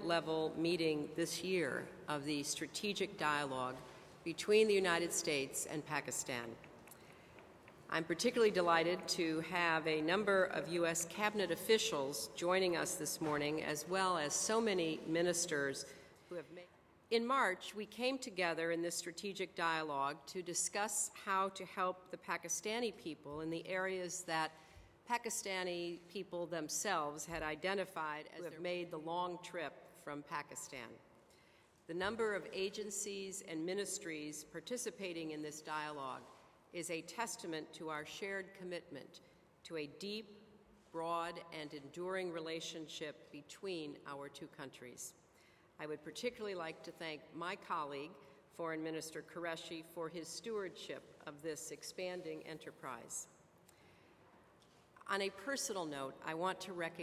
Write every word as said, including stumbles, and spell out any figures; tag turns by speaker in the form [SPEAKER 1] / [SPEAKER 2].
[SPEAKER 1] cabinet-level meeting this year of the strategic dialogue between the United States and Pakistan. I'm particularly delighted to have a number of U S cabinet officials joining us this morning, as well as so many ministers who have made. In March, we came together in this strategic dialogue to discuss how to help the Pakistani people in the areas that Pakistani people themselves had identified as they made the long trip from Pakistan. The number of agencies and ministries participating in this dialogue is a testament to our shared commitment to a deep, broad, and enduring relationship between our two countries. I would particularly like to thank my colleague, Foreign Minister Qureshi, for his stewardship of this expanding enterprise. On a personal note, I want to recognize